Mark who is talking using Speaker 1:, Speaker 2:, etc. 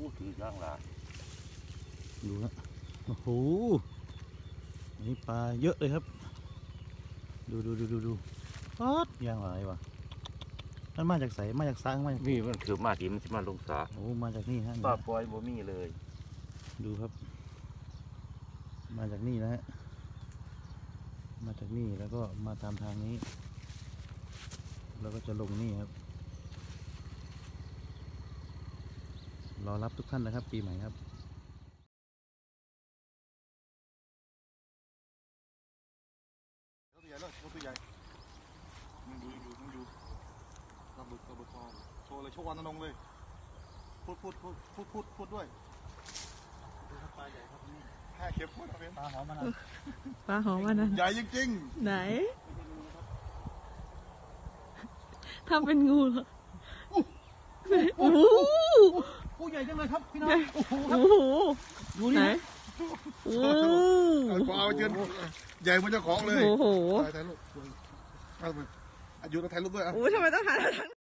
Speaker 1: ถือย่างละ
Speaker 2: ดูนะโอ้โหนี่ปลาเยอะเลยครับดูป๊อดย่างหลายวะมันมาจากใสมาจากซ้างมา
Speaker 1: นี่มันคือมาที่มันจะมาลงสระ
Speaker 2: โอ้มาจากนี่ฮะ
Speaker 1: ปลาปล่อยบ่มีเลย
Speaker 2: ดูครับมาจากนี่นะฮะมาจากนี่แล้วก็มาตามทางนี้แล้วก็จะลงนี่ครับรอรับทุกท่านนะครับปีใหม่ครับ
Speaker 3: ตัวใหญ่เลยตัวใหญ่มึงดูกระบึกทองโชว์เลยโชว์วันนงเลยพูดด้วยดูครับปลาใหญ่ครับนี่แค่เข็บพูดครับปลาหอมมัน
Speaker 4: ปลาหอมมันนะ
Speaker 3: ใหญ่จริง
Speaker 4: ๆไหนทำเป็นงูเหรอโอ้โห
Speaker 3: ผู้ใหญ่จังเลยครับพี่น้อง
Speaker 4: โอ้โหไหนโอ้
Speaker 3: เอาเจนใหญ่เหมือนเจ้าของเลย
Speaker 4: โอ้โห
Speaker 3: ถ่ายรูปอายุถ่ายรูปด้วยอ่ะ
Speaker 4: โอ้ทำไมต้องถ่าย